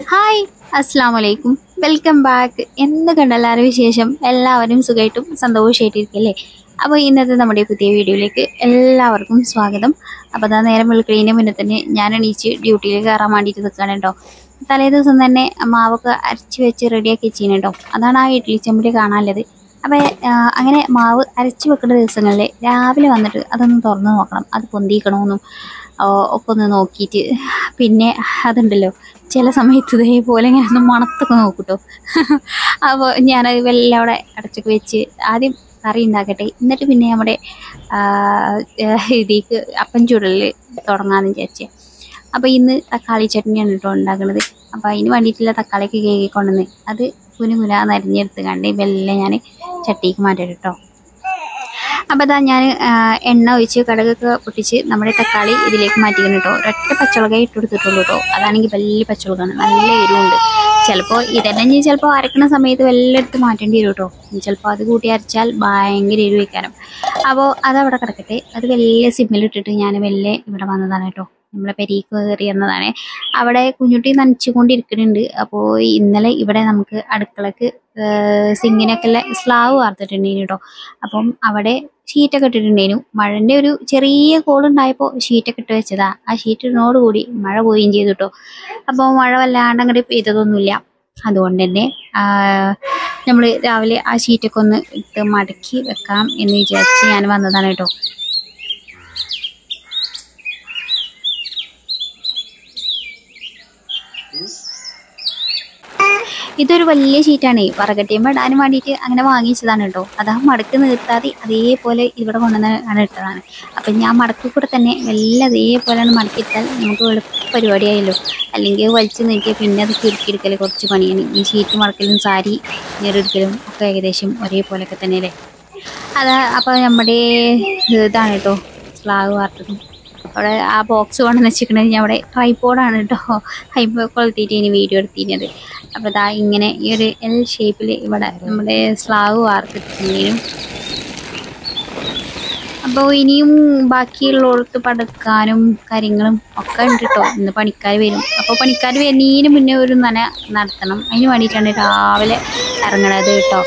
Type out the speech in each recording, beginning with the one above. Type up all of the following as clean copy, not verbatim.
Hi, അസ്സാം വലൈക്കും, welcome back. എന്തൊക്കെയുണ്ട് എല്ലാവരും വിശേഷം? എല്ലാവരും സുഖമായിട്ടും സന്തോഷമായിട്ടിരിക്കല്ലേ? അപ്പോൾ ഇന്നത്തെ നമ്മുടെ പുതിയ വീഡിയോയിലേക്ക് എല്ലാവർക്കും സ്വാഗതം. അപ്പോൾ അതാ നേരം വെളുക്കുന്നതിന് മുന്നേ തന്നെ ഞാൻ എണീച്ച് ഡ്യൂട്ടിയിൽ കയറാൻ വേണ്ടിയിട്ട് നിൽക്കുകയാണ് കേട്ടോ. തലേ ദിവസം തന്നെ മാവൊക്കെ അരച്ച് വെച്ച് റെഡിയാക്കി വെച്ചിന് കേട്ടോ. അതാണ് ആ ഇഡ്ഡലി ചെമ്പിൽ കാണാനുള്ളത്. അപ്പോൾ അങ്ങനെ മാവ് അരച്ച് വെക്കുന്ന ദിവസങ്ങളിൽ രാവിലെ വന്നിട്ട് അതൊന്ന് തുറന്ന് നോക്കണം, അത് പൊന്തിക്കണമെന്നും ഒക്കെ ഒന്ന് നോക്കിയിട്ട്. പിന്നെ അതുണ്ടല്ലോ, ചില സമയത്ത് ഇതേപോലെ ഇങ്ങനെ ഒന്ന് മണത്തൊക്കെ നോക്കൂട്ടോ. അപ്പോൾ ഞാനത് വെല്ലം അവിടെ അടച്ചൊക്കെ വെച്ച് ആദ്യം കറി ഉണ്ടാക്കട്ടെ, എന്നിട്ട് പിന്നെ നമ്മുടെ ഇതിലേക്ക് അപ്പം ചൂടൽ തുടങ്ങാമെന്ന് വിചാരിച്ചേ. അപ്പോൾ ഇന്ന് തക്കാളി ചട്നിയാണ് കേട്ടോ ഉണ്ടാക്കുന്നത്. അപ്പോൾ അതിന് വേണ്ടിയിട്ടുള്ള തക്കാളിയൊക്കെ കേൾക്കൊണ്ടുവന്ന് അത് കുനുകുനാന്ന് അരിഞ്ഞെടുത്ത് കണ്ട് വെല്ലം ഞാൻ ചട്ടിക്ക് മാറ്റട്ടെ കേട്ടോ. അപ്പോൾ അതാ ഞാൻ എണ്ണ ഒഴിച്ച് കടുകൊക്കെ പൊട്ടിച്ച് നമ്മുടെ തക്കാളി ഇതിലേക്ക് മാറ്റിക്കണം കേട്ടോ. ഒരൊറ്റ പച്ചമുളകേ ഇട്ട് കൊടുത്തിട്ടുള്ളൂ കേട്ടോ. അതാണെങ്കിൽ വലിയ പച്ചമുളകാണ്, നല്ല എരിവുണ്ട്. ചിലപ്പോൾ ഇതന്നെ ചിലപ്പോൾ അരക്കുന്ന സമയത്ത് വെല്ലം എടുത്ത് മാറ്റേണ്ടി വരും കേട്ടോ. ചിലപ്പോൾ അത് കൂട്ടി അരച്ചാൽ ഭയങ്കര എരിവ് വയ്ക്കാനും. അപ്പോൾ അതവിടെ കിടക്കട്ടെ. അത് വലിയ സിമ്മിലിട്ടിട്ട് ഞാൻ വെല്ലെ ഇവിടെ വന്നതാണ് കേട്ടോ. നമ്മളെ പെരീക്ക് കയറി വന്നതാണ്. അവിടെ കുഞ്ഞുട്ടി നനച്ചുകൊണ്ടിരിക്കുന്നുണ്ട്. അപ്പോൾ ഇന്നലെ ഇവിടെ നമുക്ക് അടുക്കളക്ക് സിങ്ങിനൊക്കെ ഉള്ള സ്ലാവ് വാർത്തിട്ടുണ്ടായിരുന്നു കേട്ടോ. അപ്പം അവിടെ ഷീറ്റൊക്കെ ഇട്ടിട്ടുണ്ടായിരുന്നു. മഴൻ്റെ ഒരു ചെറിയ കോളുണ്ടായപ്പോൾ ഷീറ്റൊക്കെ ഇട്ട് വെച്ചതാ. ആ ഷീറ്റിനോടുകൂടി മഴ പോവുകയും ചെയ്തു കേട്ടോ. അപ്പോൾ മഴ വല്ലാണ്ട് അങ്ങോട്ട് പെയ്തതൊന്നുമില്ല. അതുകൊണ്ട് തന്നെ നമ്മൾ രാവിലെ ആ ഷീറ്റൊക്കെ ഒന്ന് ഇട്ട് മടക്കി വെക്കാം എന്ന് വിചാരിച്ച് ഞാൻ വന്നതാണ് കേട്ടോ. ഇതൊരു വലിയ ഷീറ്റാണ്, വറകട്ടിയുമ്പോൾ ഇടാനും വേണ്ടിയിട്ട് അങ്ങനെ വാങ്ങിച്ചതാണ് കേട്ടോ. അതാ മടക്ക് നിർത്താതെ അതേപോലെ ഇവിടെ കൊണ്ടുവന്നാണ് ഇട്ടതാണ്. അപ്പം ഞാൻ മടക്കി കൂടെ തന്നെ എല്ലാം അതേപോലെയാണ് മടക്കിയിട്ടാൽ നമുക്ക് എളുപ്പ പരിപാടിയായല്ലോ. അല്ലെങ്കിൽ വലിച്ചു നീട്ടിയാൽ പിന്നെ അത് ചുരുക്കിയെടുക്കൽ കുറച്ച് പണിയാണ്. ഈ ഷീറ്റ് മടക്കലും സാരി ഞെരെടുക്കലും ഒക്കെ ഏകദേശം ഒരേപോലെയൊക്കെ തന്നെയല്ലേ. അതാ അപ്പോൾ നമ്മുടെ ഇതാണ് കേട്ടോ സ്ലാവ് വാർത്തതും. അവിടെ ആ ബോക്സ് കൊണ്ടെന്ന് വെച്ചിരിക്കണത് ഞാൻ അവിടെ ട്രൈപോഡാണ് കേട്ടോ. ഹൈപ്പോ കൊളുത്തിയിട്ട് ഇനി വീഡിയോ എടുത്തിരുന്നത്. അപ്പോൾ ഇതാ ഇങ്ങനെ ഈ ഒരു എൽ ഷേപ്പിൽ ഇവിടെ നമ്മുടെ സ്ലാവ് വാർത്തിട്ടുണ്ടെങ്കിലും. അപ്പോൾ ഇനിയും ബാക്കിയുള്ളവർക്ക് പടുക്കാനും കാര്യങ്ങളും ഒക്കെ ഉണ്ട് കേട്ടോ. ഇന്ന് പണിക്കാർ വരും. അപ്പോൾ പണിക്കാർ വരുന്നതിന് മുന്നേ ഒരു നടത്തണം. അതിന് വേണ്ടിയിട്ടാണ് രാവിലെ ഇറങ്ങണത് കേട്ടോ.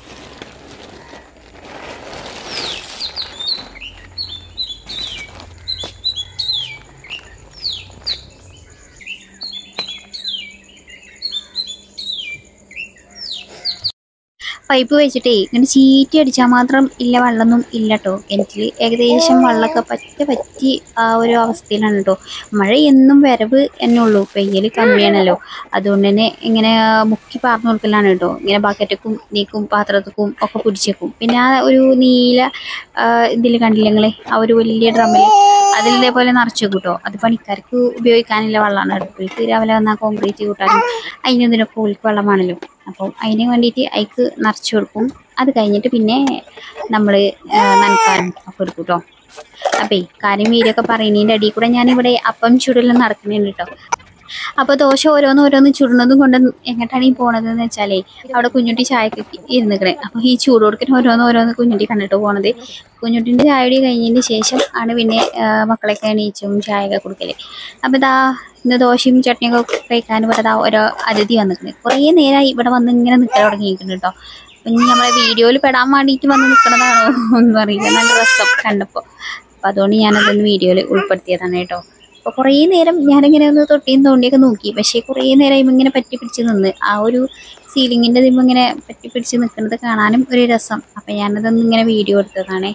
പൈപ്പ് വെച്ചിട്ടേ ഇങ്ങനെ ചീറ്റി അടിച്ചാൽ മാത്രം ഇല്ല വെള്ളമൊന്നും ഇല്ല കേട്ടോ. കിണറ്റിൽ ഏകദേശം വെള്ളമൊക്കെ പറ്റി ആ ഒരു അവസ്ഥയിലാണ് കേട്ടോ. മഴ എന്നും വരവ് തന്നെ ഉള്ളൂ, പെയ്യൽ കമ്മിയാണല്ലോ. അതുകൊണ്ട് തന്നെ ഇങ്ങനെ മുക്കി പാർന്നു കൊടുക്കലാണ് കേട്ടോ. ഇങ്ങനെ ബക്കറ്റക്കും നീക്കും പാത്രത്തിക്കും ഒക്കെ പിടിച്ചേക്കും. പിന്നെ ആ ഒരു നീല ഇതിൽ കണ്ടില്ലെങ്കിൽ ആ ഒരു വലിയ ഡ്രമ്മിൽ അതിൽ ഇതേപോലെ നിറച്ചു വെക്കും കേട്ടോ. അത് പണിക്കാർക്ക് ഉപയോഗിക്കാനുള്ള വെള്ളമാണ്. അടുപ്പിലേക്ക് രാവിലെ വന്നാൽ കോൺക്രീറ്റ് കൂട്ടാനും അതിനൊന്നിനൊക്കെ ഓൽക്ക് വെള്ളമാണല്ലോ. അപ്പോൾ അതിന് വേണ്ടിയിട്ട് അതിക്ക് നിറച്ച് കൊടുക്കും. അത് കഴിഞ്ഞിട്ട് പിന്നെ നമ്മൾ നനക്കാനും ഒക്കെ എടുക്കും കേട്ടോ. അപ്പോൾ കാര്യം വീരൊക്കെ പറയുന്നതിൻ്റെ അടിയിൽ കൂടെ ഞാനിവിടെ അപ്പം ചുടലും നടക്കുന്നുണ്ട് കേട്ടോ. അപ്പോൾ ദോശ ഓരോന്ന് ചുടുന്നതും കൊണ്ട് എങ്ങോട്ടാണ് ഈ പോണതെന്ന് വെച്ചാലേ അവിടെ കുഞ്ഞുട്ടി ചായക്ക് ഇരുന്നിക്കണേ. അപ്പോൾ ഈ ചൂട് കൊടുക്കാൻ ഓരോന്ന് കുഞ്ഞുട്ടി കണ്ടിട്ട് പോണത്. കുഞ്ഞുട്ടിൻ്റെ ചായടി കഴിഞ്ഞതിന് ശേഷം ആണ് പിന്നെ മക്കളൊക്കെ എണീച്ചും ചായയൊക്കെ കൊടുക്കല്. അപ്പോൾ ഇതാ ഇന്ന് ദോശയും ചട്നിയൊക്കെ കഴിക്കാൻ ഇവിടെ ഓരോ അതിഥി വന്നിട്ടുണ്ട്. കുറേ നേരമായി ഇവിടെ വന്ന് ഇങ്ങനെ നിൽക്കാൻ തുടങ്ങിയിരിക്കുന്നു കേട്ടോ. അപ്പം നമ്മളെ വീഡിയോയിൽ പെടാൻ വേണ്ടിയിട്ട് വന്ന് നിൽക്കണതാണോ ഒന്നും അറിയില്ല. നല്ല രസം കണ്ടപ്പോൾ. അപ്പം അതുകൊണ്ട് ഞാനതൊന്ന് വീഡിയോയിൽ ഉൾപ്പെടുത്തിയതാണ് കേട്ടോ. അപ്പോൾ കുറേ നേരം ഞാനിങ്ങനെ ഒന്ന് തൊട്ടിയും തോണ്ടിയൊക്കെ നോക്കി. പക്ഷേ കുറേ നേരം ഇങ്ങനെ പറ്റി പിടിച്ച് നിന്ന് ആ ഒരു സീലിങ്ങിൻ്റെ ഇതിമ്പോൾ ഇങ്ങനെ പറ്റി പിടിച്ച് നിൽക്കുന്നത് കാണാനും ഒരു രസം. അപ്പം ഞാനതൊന്നും ഇങ്ങനെ വീഡിയോ എടുത്തതാണേ.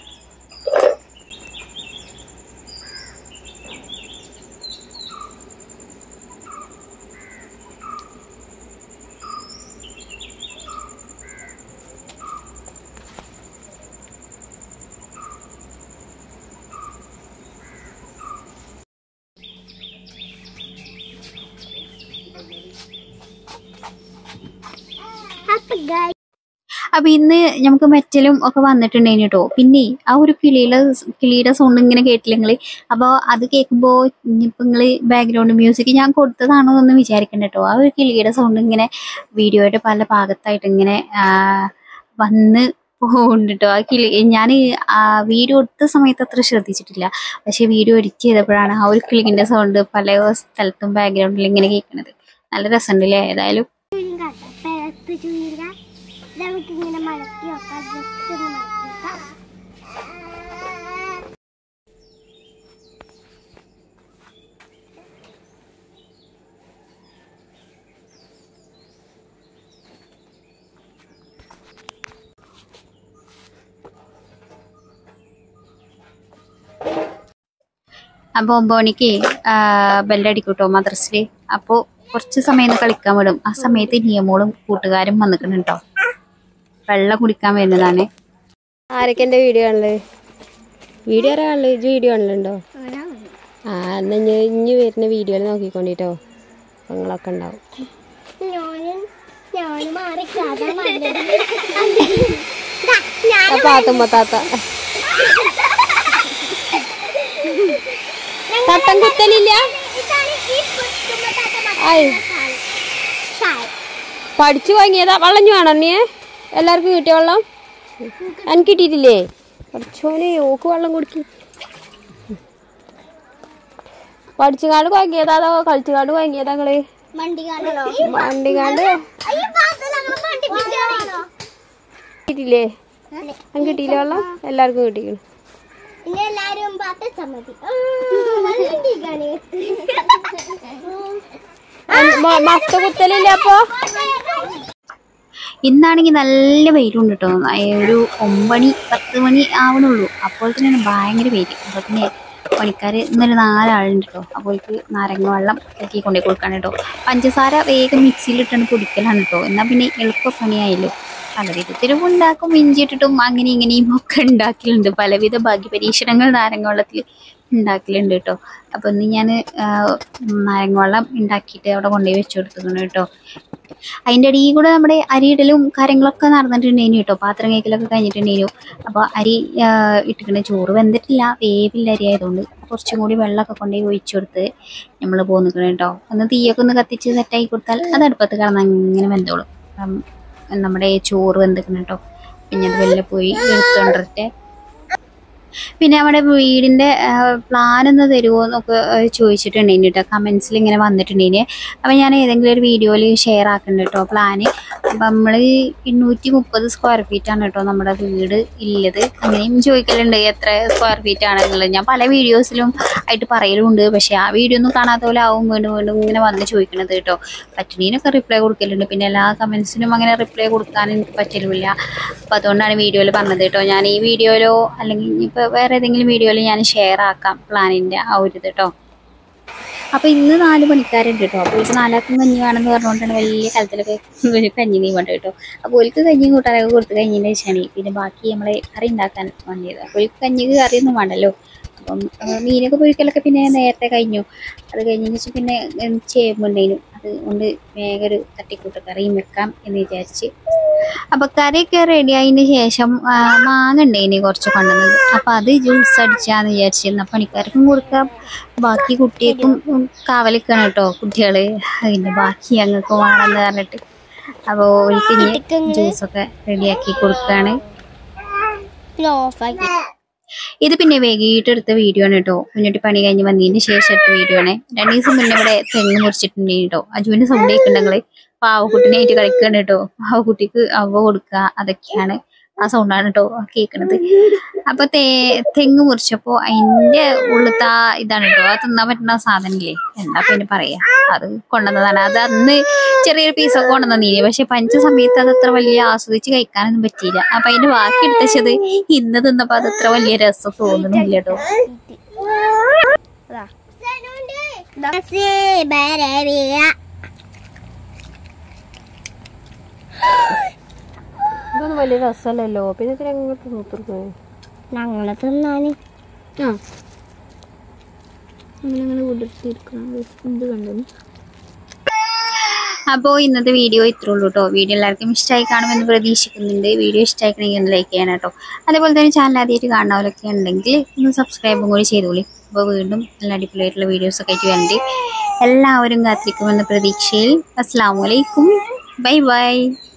അപ്പം ഇന്ന് നമുക്ക് മെറ്റലും ഒക്കെ വന്നിട്ടുണ്ടായിരുന്നു കേട്ടോ. പിന്നെ ആ ഒരു കിളിയുടെ സൗണ്ട് ഇങ്ങനെ കേട്ടില്ലെങ്കിൽ. അപ്പോൾ അത് കേൾക്കുമ്പോൾ ഇനിയിപ്പോൾ നിങ്ങൾ ബാക്ക്ഗ്രൗണ്ട് മ്യൂസിക് ഞാൻ കൊടുത്തതാണോ എന്ന് വിചാരിക്കണ്ട കേട്ടോ. ആ ഒരു കിളിയുടെ സൗണ്ട് ഇങ്ങനെ വീഡിയോയുടെ പല ഭാഗത്തായിട്ട് ഇങ്ങനെ വന്ന് പോകുന്നുണ്ട് കേട്ടോ. ആ കിളി ഞാൻ വീഡിയോ എടുത്ത സമയത്ത് അത്ര ശ്രദ്ധിച്ചിട്ടില്ല. പക്ഷേ വീഡിയോ എഡിറ്റ് ചെയ്തപ്പോഴാണ് ആ ഒരു കിളിൻ്റെ സൗണ്ട് പല സ്ഥലത്തും ബാക്ക്ഗ്രൗണ്ടിൽ ഇങ്ങനെ കേൾക്കുന്നത്. നല്ല രസമുണ്ടല്ലേ ഏതായാലും. അപ്പോൾ 9 മണിക്ക് ബെല്ലടിക്കൂട്ടോ മദ്രസിൽ. അപ്പോൾ കുറച്ച് സമയം കളിക്കാൻ വിടും. ആ സമയത്ത് നിയമോളും കൂട്ടുകാരും വന്നിക്കണം കേട്ടോ. വെള്ളം കുടിക്കാൻ വരുന്നതാണ്. ആരൊക്കെ എൻ്റെ വീഡിയോ ആണല്ലേ? വീഡിയോ ആരാ കാണല്? ഇജ്ജ് വീഡിയോ കാണലുണ്ടോ? എന്നാ ഇഞ്ഞ് വരുന്ന വീഡിയോയിൽ നോക്കിക്കൊണ്ടിട്ടോ നിങ്ങളൊക്കെ ഉണ്ടാവും. പാത്തുമ്പോ താത്ത തട്ടം കുത്തലില്ല. പഠിച്ചു വാങ്ങിയതാ. വെള്ളം വേണോ നീ? എല്ലാവർക്കും കിട്ടിയ വെള്ളം എനിക്ക് കിട്ടിയിട്ടില്ലേ? പഠിച്ചോനെ ഓക്ക് വെള്ളം കുടിക്കും. പഠിച്ചുകാണ്ട് വാങ്ങിയതാ അതോ കളിച്ചുകാണ്ട് വാങ്ങിയതാ നിങ്ങള്? വണ്ടികാണ്ട് കിട്ടിയില്ലേ? എനിക്ക് കിട്ടിയില്ല വെള്ളം. എല്ലാവർക്കും കിട്ടിക്കണം. മസ്ത കുത്തലില്ല. അപ്പൊ ഇന്നാണെങ്കിൽ നല്ല വെയിലുണ്ട് കേട്ടോ. ഒരു 9 മണി 10 മണി ആവണുള്ളൂ. അപ്പോൾ തന്നെയാണ് ഭയങ്കര വെയിൽ. അപ്പോൾ പിന്നെ പണിക്കാർ ഇന്നൊരു 4 ആളുണ്ട് കേട്ടോ. അപ്പോൾക്ക് നാരങ്ങ വെള്ളം ഇറക്കി കൊണ്ടുപോയി കൊടുക്കാൻ കേട്ടോ. പഞ്ചസാര വേഗം മിക്സിയിലിട്ടാണ് പൊടിക്കലാണ് കേട്ടോ. എന്നാൽ പിന്നെ എളുപ്പ പണിയായല്ലോ. പല വിധത്തിലും ഉണ്ടാക്കും. ഇഞ്ചിട്ടിട്ടും അങ്ങനെ ഇങ്ങനെയും ഒക്കെ ഉണ്ടാക്കലുണ്ട്. പലവിധ ഭാഗ്യപരീക്ഷണങ്ങൾ നാരങ്ങ വെള്ളത്തിൽ ഉണ്ടാക്കലുണ്ട് കേട്ടോ. അപ്പോൾ ഇന്ന് ഞാൻ നാരങ്ങ വെള്ളം ഉണ്ടാക്കിയിട്ട് അവിടെ കൊണ്ടുപോയി വെച്ച് കൊടുത്തിട്ടുണ്ട് കേട്ടോ. അതിൻ്റെ ഇടയിൽ കൂടെ നമ്മുടെ അരിയിടലും കാര്യങ്ങളൊക്കെ നടന്നിട്ടുണ്ടായിരുന്നു കേട്ടോ. പാത്രം കഴിക്കലൊക്കെ കഴിഞ്ഞിട്ടുണ്ടായിരുന്നു. അപ്പോൾ അരി ഇട്ടിട്ടുണ്ട്. ചോറ് വെന്തിട്ടില്ല, വേവില്ല അരി ആയതുകൊണ്ട് കുറച്ചും കൂടി വെള്ളമൊക്കെ കൊണ്ടുപോയി ഒഴിച്ചു കൊടുത്ത് നമ്മൾ പോന്നിക്കണം കേട്ടോ. ഒന്ന് തീയൊക്കെ ഒന്ന് കത്തിച്ച് സെറ്റാക്കി കൊടുത്താൽ അത് അടുപ്പത്ത് കിടന്ന് അങ്ങനെ വെന്തോളും. നമ്മുടെ ചോറ് വെന്തിക്കണം കേട്ടോ. പിന്നെ അത് വെള്ളം പോയി എടുത്തോണ്ടിട്ട് പിന്നെ നമ്മുടെ വീടിൻ്റെ പ്ലാൻ ഒന്ന് തരുമോ എന്നൊക്കെ ചോദിച്ചിട്ടുണ്ടായിരുന്നു കേട്ടോ. കമൻസിൽ ഇങ്ങനെ വന്നിട്ടുണ്ടായിന്. അപ്പം ഞാൻ ഏതെങ്കിലും ഒരു വീഡിയോയിൽ ഷെയർ ആക്കുന്നുണ്ട് കേട്ടോ പ്ലാന്. അപ്പം നമ്മൾ 230 സ്ക്വയർ ഫീറ്റാണ് കേട്ടോ നമ്മുടെ വീട് ഉള്ളത്. അങ്ങനെയും ചോദിക്കലുണ്ട് എത്ര സ്ക്വയർ ഫീറ്റ് ആണെന്നുള്ളത്. ഞാൻ പല വീഡിയോസിലും ആയിട്ട് പറയലുണ്ട്. പക്ഷേ ആ വീഡിയോ ഒന്നും കാണാത്ത പോലെ ആവും വീണ്ടും വീണ്ടും ഇങ്ങനെ വന്ന് ചോദിക്കണത് കേട്ടോ. പറ്റുന്നതിനൊക്കെ റിപ്ലൈ കൊടുക്കലുണ്ട്. പിന്നെ എല്ലാ കമൻസിനും അങ്ങനെ റിപ്ലൈ കൊടുക്കാൻ എനിക്ക് പറ്റലുമില്ല. അപ്പോൾ അതുകൊണ്ടാണ് വീഡിയോയിൽ പറഞ്ഞത് കേട്ടോ. ഞാൻ ഈ വീഡിയോയിലോ അല്ലെങ്കിൽ ഇപ്പോൾ വേറെ ഏതെങ്കിലും വീഡിയോയിൽ ഞാൻ ഷെയർ ആക്കാം പ്ലാനിൻ്റെ ആ ഒരു ഇത് കേട്ടോ. അപ്പോൾ ഇന്ന് 4 പണിക്കാരുണ്ട് കേട്ടോ. അപ്പോൾ ഒരു 4 ആൾക്കും കഞ്ഞി വേണമെന്ന് പറഞ്ഞുകൊണ്ടാണ് വലിയ കാലത്തിലൊക്കെ കഞ്ഞി നീ വേണ്ട കേട്ടോ. അപ്പോൾ ഒരിക്കൽ കഞ്ഞിയും കൂട്ടാനൊക്കെ കൊടുത്ത് കഴിഞ്ഞതിൻ്റെ ശേഷമാണ് പിന്നെ ബാക്കി നമ്മൾ കറി ഉണ്ടാക്കാൻ വന്നത്. അപ്പോൾ ഒരിക്കൽ കഞ്ഞിക്ക് കറിയൊന്നും വേണ്ടല്ലോ. അപ്പം മീനൊക്കെ പൊരിക്കലൊക്കെ പിന്നെ നേരത്തെ കഴിഞ്ഞു. അത് കഴിഞ്ഞതിന് ശേഷം പിന്നെ ചേമ്പുണ്ടായിരുന്നു. അതുകൊണ്ട് വേഗം ഒരു തട്ടിക്കൂട്ട് കറിയും വെക്കാം എന്ന് വിചാരിച്ച്. അപ്പോൾ കറിയൊക്കെ റെഡി ആയതിന് ശേഷം മാങ്ങ ഉണ്ടായിന് കുറച്ച് കൊണ്ടുവന്നത്. അപ്പോൾ അത് ജ്യൂസ് അടിച്ചാന്ന് വിചാരിച്ചിരുന്നു. പണിക്കാർക്കും കൊടുക്കാം, ബാക്കി കുട്ടികൾക്കും കാവലിക്കണം കേട്ടോ കുട്ടികൾ. അതിൻ്റെ ബാക്കി ഞങ്ങൾക്ക് വേണമെന്ന് പറഞ്ഞിട്ട് അപ്പോൾ ഒരിക്കൽ ജ്യൂസൊക്കെ റെഡിയാക്കി കൊടുക്കുകയാണ്. ഇത് പിന്നെ വൈകിട്ടെടുത്ത വീഡിയോ ആണ് കേട്ടോ. കുഞ്ഞുട്ടി പണി കഴിഞ്ഞ് വന്നതിന് ശേഷം എടുത്ത വീഡിയോ ആണ്. 2 ദിവസം മുന്നേ ഇവിടെ തെങ്ങ് മുറിച്ചിട്ടുണ്ടെങ്കിൽ കേട്ടോ. അജുവിൻ്റെ സൗണ്ട് കേൾക്കുന്നുണ്ടെങ്കിൽ പാവക്കുട്ടിനായിട്ട് കളിക്കുകയാണ് കേട്ടോ. പാവക്കുട്ടിക്ക് അവ കൊടുക്കുക അതൊക്കെയാണ്. ആ സൗണ്ടാണ് കേട്ടോ കേൾക്കണത്. അപ്പൊ തെങ്ങ് മുറിച്ചപ്പോൾ അതിൻ്റെ ഉള്ളത്തെ ഇതാണ് കേട്ടോ. അത് തിന്നാൻ പറ്റുന്ന സാധനമില്ലേ, എന്താ പിന്നെ പറയാ, അത് കൊണ്ടുവന്നതാണ്. അത് അന്ന് ചെറിയൊരു പീസൊക്കെ കൊണ്ടുവന്നീനെ. പക്ഷെ പഞ്ച സമയത്ത് അത് അത്ര വലിയ ആസ്വദിച്ച് കഴിക്കാനൊന്നും പറ്റിയില്ല. അപ്പൊ അതിന്റെ ബാക്കി എടുത്തത് ഇന്ന് തിന്നപ്പോ അത് അത്ര വലിയ രസം തോന്നുന്നില്ല കേട്ടോ. ഇതൊന്നും വലിയ രസമല്ലല്ലോ. പിന്നെ ഞങ്ങളെ തിന്നാന് അങ്ങനെ ഇത് കണ്ടു. അപ്പോൾ ഇന്നത്തെ വീഡിയോ ഇത്രേ ഉള്ളൂ കേട്ടോ. വീഡിയോ എല്ലാവർക്കും ഇഷ്ടമായി കാണുമെന്ന് പ്രതീക്ഷിക്കുന്നുണ്ട്. വീഡിയോ ഇഷ്ടമായിക്കണമെങ്കിൽ ഒന്ന് ലൈക്ക് ചെയ്യണം കേട്ടോ. അതേപോലെ തന്നെ ചാനൽ ആദ്യമായിട്ട് കാണുന്നവരൊക്കെ ഉണ്ടെങ്കിൽ ഒന്ന് സബ്സ്ക്രൈബും കൂടി ചെയ്തോളി. അപ്പോൾ വീണ്ടും നല്ല അടിപൊളിയായിട്ടുള്ള വീഡിയോസൊക്കെ ആയിട്ട് വേണ്ടി എല്ലാവരും കാത്തിരിക്കുമെന്ന പ്രതീക്ഷയിൽ അസ്സലാമു അലൈക്കും. Bye by.